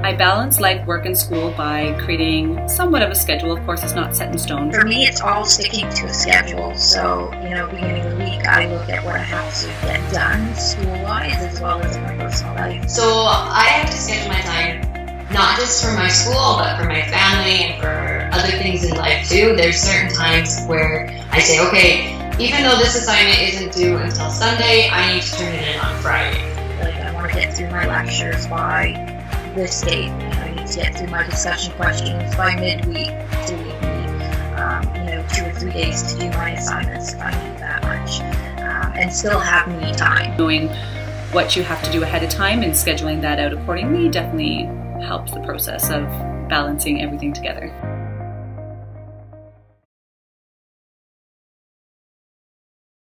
I balance life, work, and school by creating somewhat of a schedule. Of course, it's not set in stone. For me, it's all sticking to a schedule. So, beginning of the week, I look at what I have to get done school-wise as well as my personal life. So I have to schedule my time, not just for my school, but for my family and for other things in life too. There's certain times where I say, okay, even though this assignment isn't due until Sunday, I need to turn it in on Friday. Like, I want to get through my lectures by this date. I need to get through my discussion questions by midweek to leave me, 2 or 3 days to do my assignments if I need that much, and still have me time. Knowing what you have to do ahead of time and scheduling that out accordingly definitely helps the process of balancing everything together.